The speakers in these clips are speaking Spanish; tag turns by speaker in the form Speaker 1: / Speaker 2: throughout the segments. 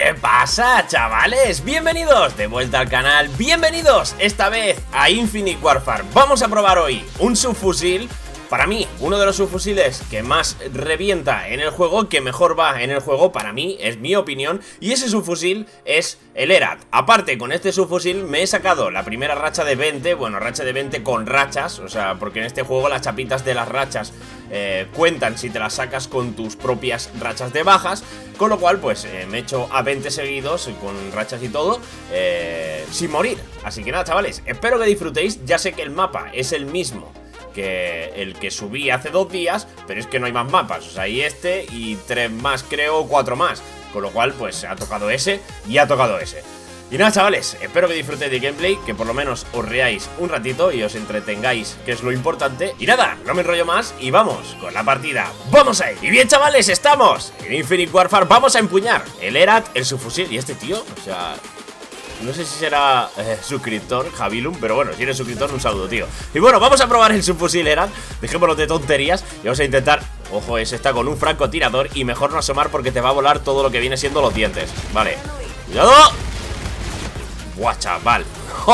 Speaker 1: ¿Qué pasa, chavales? Bienvenidos de vuelta al canal, bienvenidos esta vez a Infinite Warfare. Vamos a probar hoy un subfusil. Para mí, uno de los subfusiles que más revienta en el juego, que mejor va en el juego, para mí, es mi opinión. Y ese subfusil es el ERAT. Aparte, con este subfusil me he sacado la primera racha de 20. Bueno, racha de 20 con rachas. O sea, porque en este juego las chapitas de las rachas cuentan si te las sacas con tus propias rachas de bajas. Con lo cual, pues, me he hecho a 20 seguidos con rachas y todo, sin morir. Así que nada, chavales, espero que disfrutéis. Ya sé que el mapa es el mismo que el que subí hace 2 días, pero es que no hay más mapas. O sea, hay este y 3 más, creo, 4 más. Con lo cual, pues, ha tocado ese y ha tocado ese. Y nada, chavales, espero que disfrutéis de gameplay, que por lo menos os reáis un ratito y os entretengáis, que es lo importante. Y nada, no me enrollo más y vamos con la partida. ¡Vamos ahí! Y bien, chavales, estamos en Infinite Warfare. Vamos a empuñar el ERAT, el subfusil. Y este tío, o sea, no sé si será suscriptor, Javilum, pero bueno, si eres suscriptor, un saludo, tío. Y bueno, vamos a probar el subfusil ERAT. Dejémonos de tonterías y vamos a intentar. Ojo, ese está con un francotirador y mejor no asomar porque te va a volar todo lo que viene siendo los dientes. Vale, cuidado. Buah, chaval.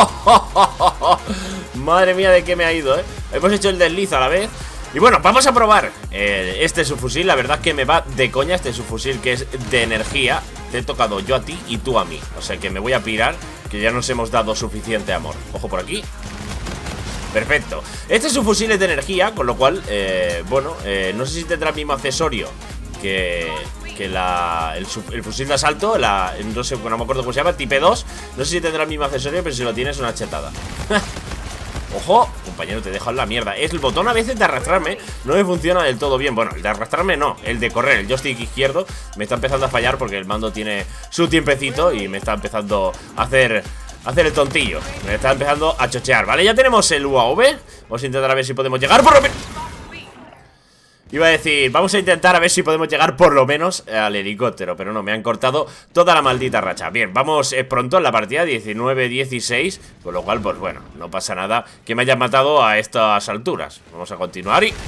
Speaker 1: Madre mía, de qué me ha ido, Hemos hecho el desliz a la vez. Y bueno, vamos a probar este subfusil. La verdad es que me va de coña este subfusil, que es de energía. Te he tocado yo a ti y tú a mí. O sea que me voy a pirar, que ya nos hemos dado suficiente amor. Ojo por aquí. Perfecto. Este subfusil es de energía, con lo cual, bueno, no sé si tendrá el mismo accesorio que el fusil de asalto, no sé, no me acuerdo cómo se llama, Type 2. No sé si tendrá el mismo accesorio, pero si lo tienes, una chetada. Ojo, compañero, te dejo en la mierda. Es el botón a veces de arrastrarme, no me funciona del todo bien. Bueno, el de arrastrarme no, el de correr, el joystick izquierdo me está empezando a fallar porque el mando tiene su tiempecito y me está empezando a hacer el tontillo. Me está empezando a chochear, ¿vale? Ya tenemos el UAV. Vamos a intentar a ver si podemos llegar por lo menos. Iba a decir, vamos a intentar a ver si podemos llegar por lo menos al helicóptero, pero no, me han cortado toda la maldita racha. Bien, vamos pronto en la partida, 19-16, con lo cual, pues bueno, no pasa nada que me hayan matado a estas alturas. Vamos a continuar y...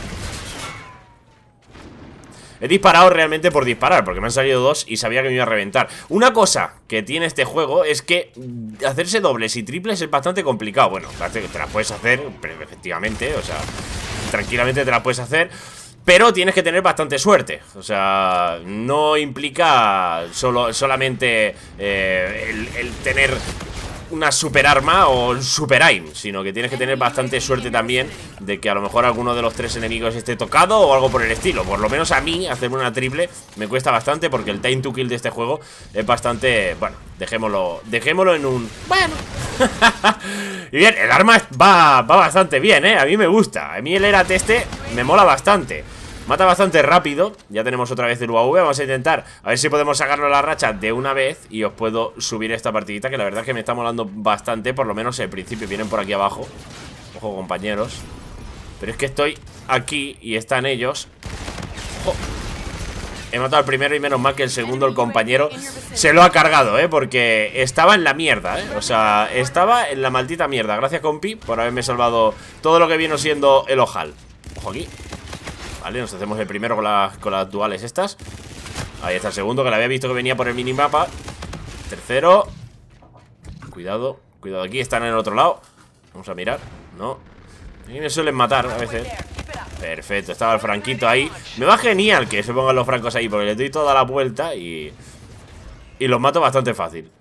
Speaker 1: he disparado realmente por disparar, porque me han salido 2 y sabía que me iba a reventar. Una cosa que tiene este juego es que hacerse dobles y triples es bastante complicado. Bueno, te las puedes hacer, pero efectivamente, o sea, tranquilamente te las puedes hacer, pero tienes que tener bastante suerte. O sea, no implica solamente el tener una super arma o un super aim, sino que tienes que tener bastante suerte también de que a lo mejor alguno de los 3 enemigos esté tocado o algo por el estilo. Por lo menos a mí hacerme una triple me cuesta bastante porque el time to kill de este juego es bastante... bueno, dejémoslo en un... bueno. Y bien, el arma va bastante bien, a mí me gusta. A mí el ERAT este me mola bastante. Mata bastante rápido. Ya tenemos otra vez el UAV. Vamos a intentar a ver si podemos sacarlo a la racha de una vez y os puedo subir esta partidita, que la verdad es que me está molando bastante. Por lo menos al principio. Vienen por aquí abajo. Ojo, compañeros. Pero es que estoy aquí y están ellos. Ojo. He matado al primero y menos mal que el segundo, el compañero, se lo ha cargado, porque estaba en la mierda, O sea, estaba en la maldita mierda. Gracias, compi, por haberme salvado todo lo que vino siendo el ojal. Ojo aquí. Vale, nos hacemos el primero con las duales estas. Ahí está el segundo, que le había visto que venía por el minimapa. Tercero. Cuidado, cuidado, aquí están en el otro lado. Vamos a mirar, no. Aquí me suelen matar a veces. Perfecto, estaba el franquito ahí. Me va genial que se pongan los francos ahí, porque le doy toda la vuelta y los mato bastante fácil.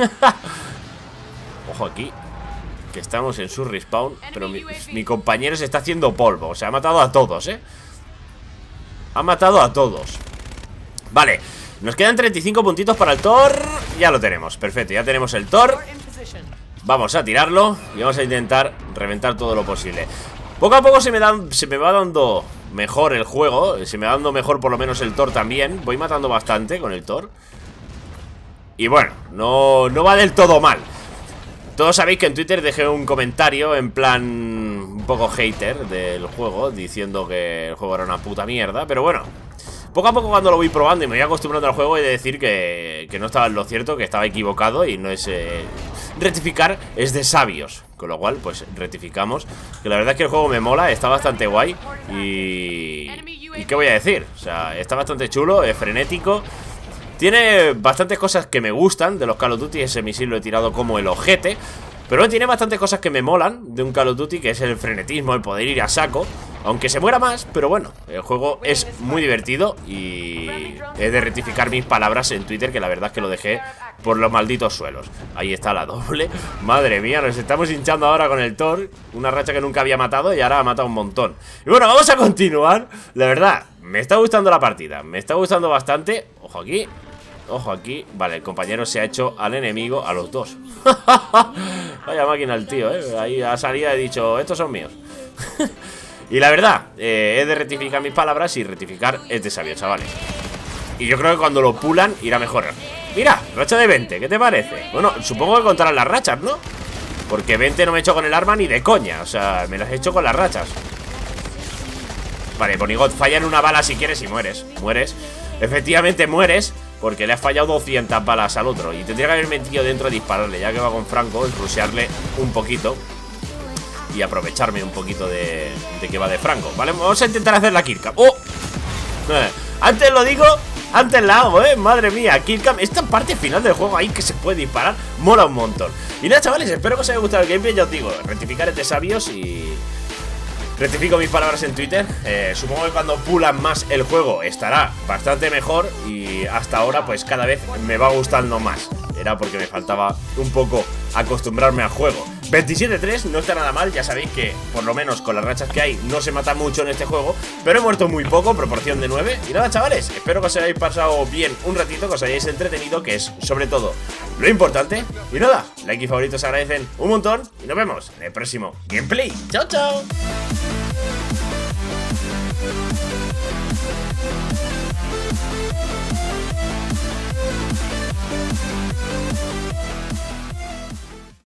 Speaker 1: Ojo aquí, que estamos en su respawn. Pero mi compañero se está haciendo polvo. O sea, ha matado a todos, ha matado a todos. Vale, nos quedan 35 puntitos para el Thor. Ya lo tenemos, perfecto, ya tenemos el Thor. Vamos a tirarlo y vamos a intentar reventar todo lo posible. Poco a poco se me va dando mejor el juego. Se me va dando mejor por lo menos el Thor también. Voy matando bastante con el Thor. Y bueno, no va del todo mal. Todos sabéis que en Twitter dejé un comentario en plan un poco hater del juego, diciendo que el juego era una puta mierda. Pero bueno, poco a poco cuando lo voy probando y me voy acostumbrando al juego, he de decir que no estaba en lo cierto, que estaba equivocado. Y no es... rectificar es de sabios. Con lo cual, pues rectificamos. Que la verdad es que el juego me mola, está bastante guay. ¿Y qué voy a decir? O sea, está bastante chulo, es frenético. Tiene bastantes cosas que me gustan de los Call of Duty. Ese misil lo he tirado como el ojete. Pero tiene bastantes cosas que me molan de un Call of Duty, que es el frenetismo, el poder ir a saco. Aunque se muera más, pero bueno, el juego es muy divertido. Y he de rectificar mis palabras en Twitter, que la verdad es que lo dejé por los malditos suelos. Ahí está la doble. Madre mía, nos estamos hinchando ahora con el Thor. Una racha que nunca había matado y ahora ha matado un montón. Y bueno, vamos a continuar. La verdad, me está gustando la partida, me está gustando bastante. Ojo aquí. Ojo aquí, vale, el compañero se ha hecho al enemigo, a los dos. Vaya máquina el tío, ahí a salida he dicho, estos son míos. Y la verdad, he de rectificar mis palabras y rectificar es de sabio, chavales. Y yo creo que cuando lo pulan irá mejor. Mira, racha de 20, ¿qué te parece? Bueno, supongo que contarán las rachas, ¿no? Porque 20 no me he hecho con el arma ni de coña. O sea, me las he hecho con las rachas. Vale, Ponigot, falla en una bala si quieres y mueres. Mueres, efectivamente mueres, porque le has fallado 200 balas al otro. Y tendría que haber metido dentro a dispararle, ya que va con Franco, rushearle un poquito y aprovecharme un poquito de que va de Franco. Vale, vamos a intentar hacer la killcam. ¡Oh! Antes lo digo, antes la hago, madre mía, killcam. Esta parte final del juego ahí que se puede disparar mola un montón. Y nada, chavales, espero que os haya gustado el gameplay. Ya os digo, rectificar es de sabios y... rectifico mis palabras en Twitter. Supongo que cuando pulan más el juego estará bastante mejor. Y hasta ahora pues cada vez me va gustando más. Era porque me faltaba un poco acostumbrarme al juego. 27-3 no está nada mal. Ya sabéis que por lo menos con las rachas que hay no se mata mucho en este juego, pero he muerto muy poco, proporción de 9. Y nada, chavales, espero que os hayáis pasado bien un ratito, que os hayáis entretenido, que es sobre todo lo importante. Y nada, like y favoritos se agradecen un montón. Y nos vemos en el próximo gameplay. Chao, chao.